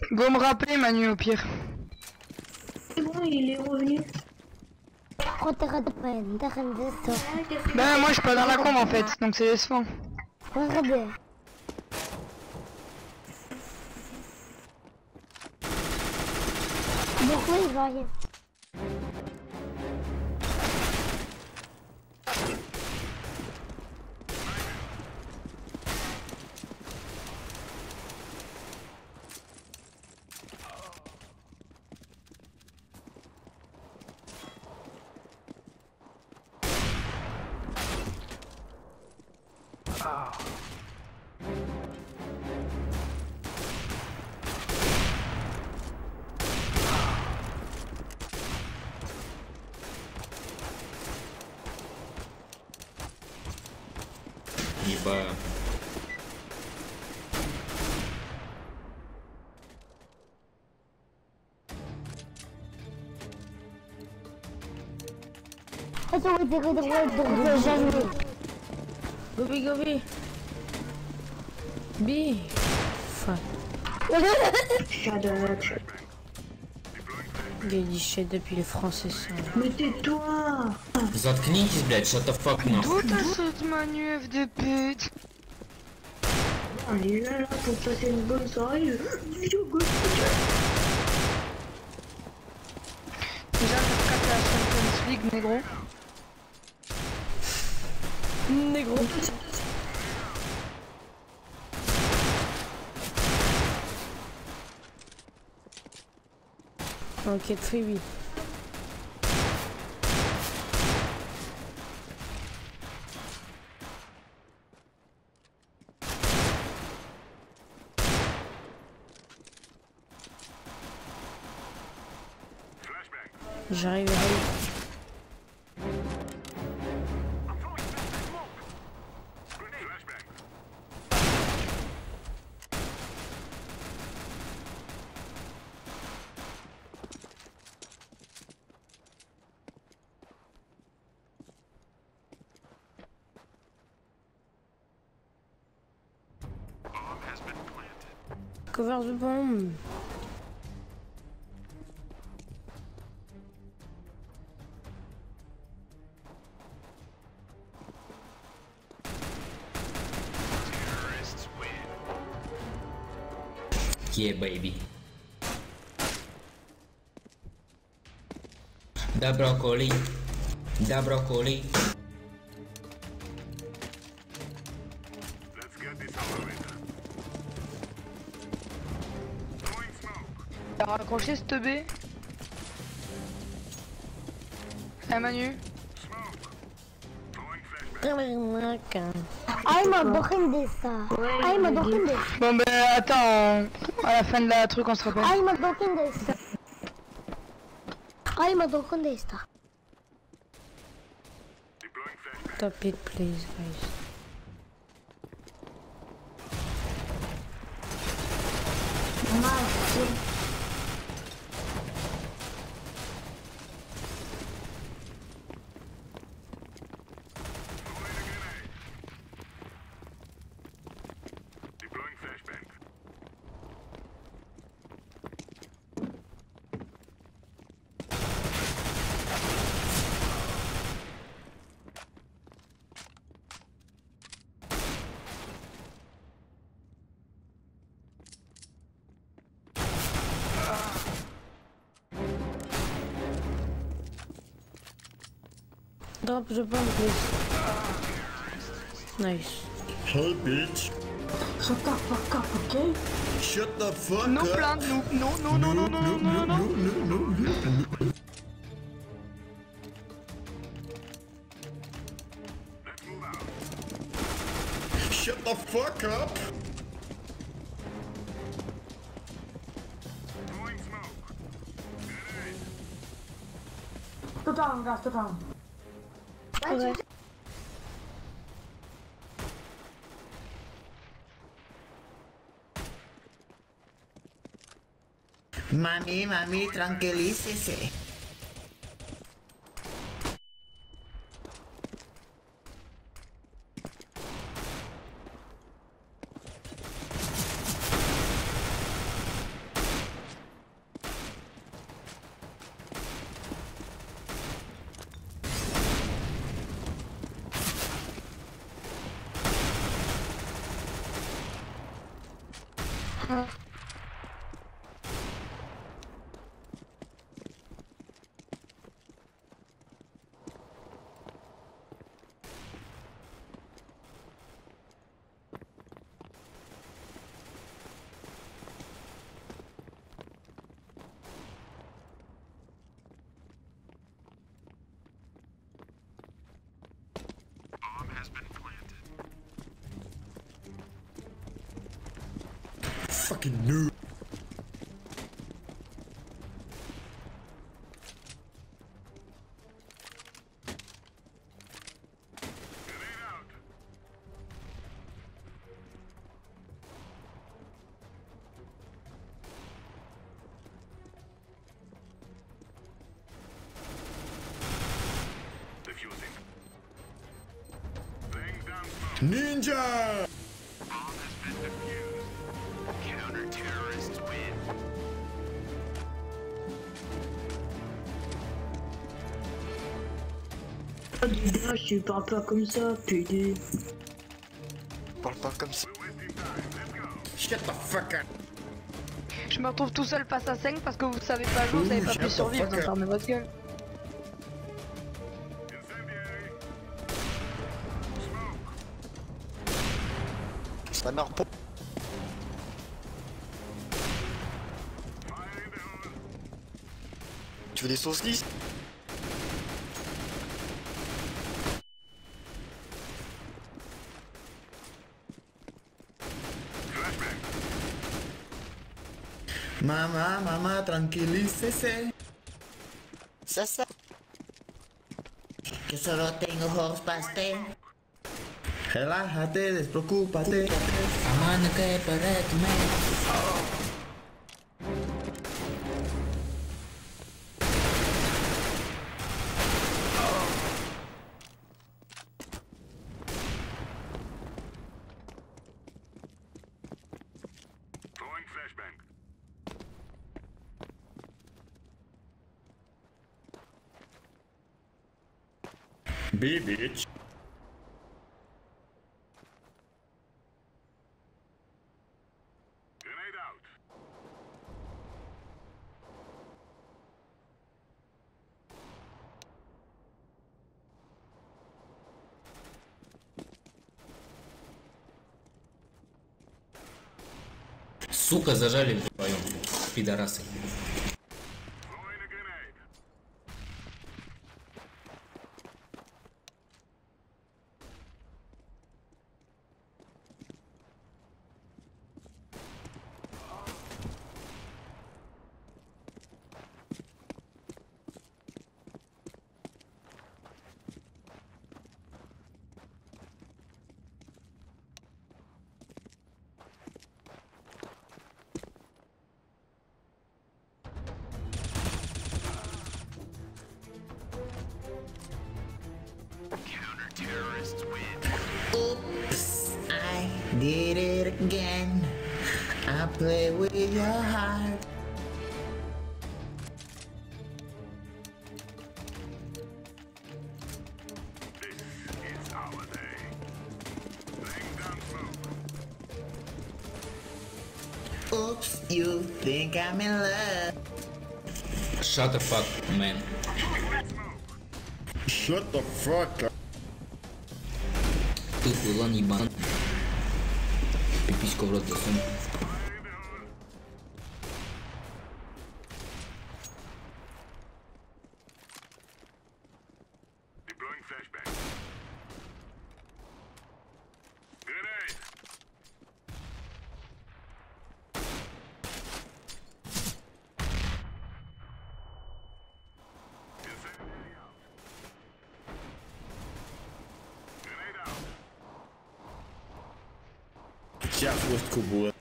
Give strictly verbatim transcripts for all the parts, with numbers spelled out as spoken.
Go me rappeler Manu au pire. C'est bon, il est revenu. Bah moi je suis pas dans la combe en fait, donc c'est décevant. Regardez. Pourquoi il va rien? Ебать. Attends, wait, wait, wait, wait, jamais. Go B, go B. B. Fuck. Shut up. Il a dit shut up, il est français ça. Mais tais-toi. Заткнитесь, блядь, shut the fuck D'où нахуй. t'as cette Manu F de pute? On est là, là pour passer une bonne soirée. Déjà t'as quatre la Champions League négro. Négro. Ok, très vite. J'arrive, j'arrive. Cover the bomb. Yeah, baby. Da broccoli. Da broccoli. T'as raccroché cette B? Ah Manu? I'm a behind this. I'm a behind this. Bon bah attends, on- à la fin de la truc on se rappelle. I'm a behind this. I'm a behind this. Stop it, please, guys. Drop the bomb, please. Nice. Hey, bitch. Shut the fuck up, okay? Shut the fuck No up. plan, no, no, no, no, no, no, no, no, no. no, no, no. Shut the fuck up. Tout down, guys, tout down. Ouais. Mami, mami, tranquilícese. Fucking noob. Ninja! Je parle pas comme ça, P D. Parle pas comme ça. Shut the fuck up! Je me retrouve tout seul face à cinq parce que vous savez pas jouer, vous savez Ouh, pas shut pu the survivre, fuck donc up. fermez votre gueule. Ça meurt pas. Tu veux des sauces lisses? Mamá, mamá, tranquilícese. Sasa. Que solo tengo ojos pastel. Relájate, despreocúpate. Aman kayak paret man. B, bitch. Сука, зажали вдвоем, пидорасы. Oops, I did it again. I play with your heart. Oops, you think I'm in love. Shut the fuck, man. Shut the fuck up. Ты хуйлан ебан. Пипиську в рот засунь. Сейчас хвостку будет.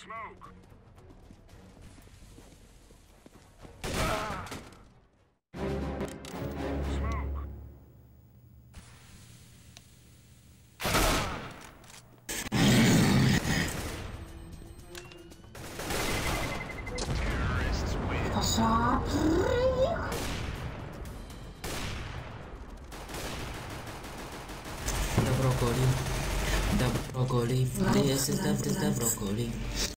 Da broccoli, da broccoli, this is the, this is the broccoli.